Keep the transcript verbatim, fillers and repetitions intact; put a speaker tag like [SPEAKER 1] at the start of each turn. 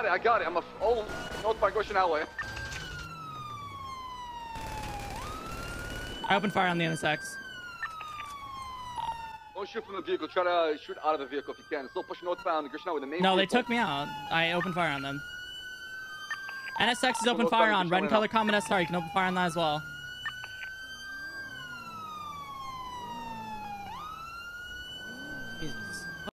[SPEAKER 1] got it. I got it. I'm a oh northbound Goshen Highway.
[SPEAKER 2] I opened fire on the N S X.
[SPEAKER 1] Don't shoot from the vehicle. Try to shoot out of the vehicle if you can. Still pushing northbound Goshen Highway. The main.
[SPEAKER 2] No,
[SPEAKER 1] vehicle.
[SPEAKER 2] they took me out. I opened fire on them. N S X is open
[SPEAKER 1] northbound
[SPEAKER 2] fire on.
[SPEAKER 1] Goshen
[SPEAKER 2] Red and
[SPEAKER 1] Highway
[SPEAKER 2] color common S R. You can open fire on that as well.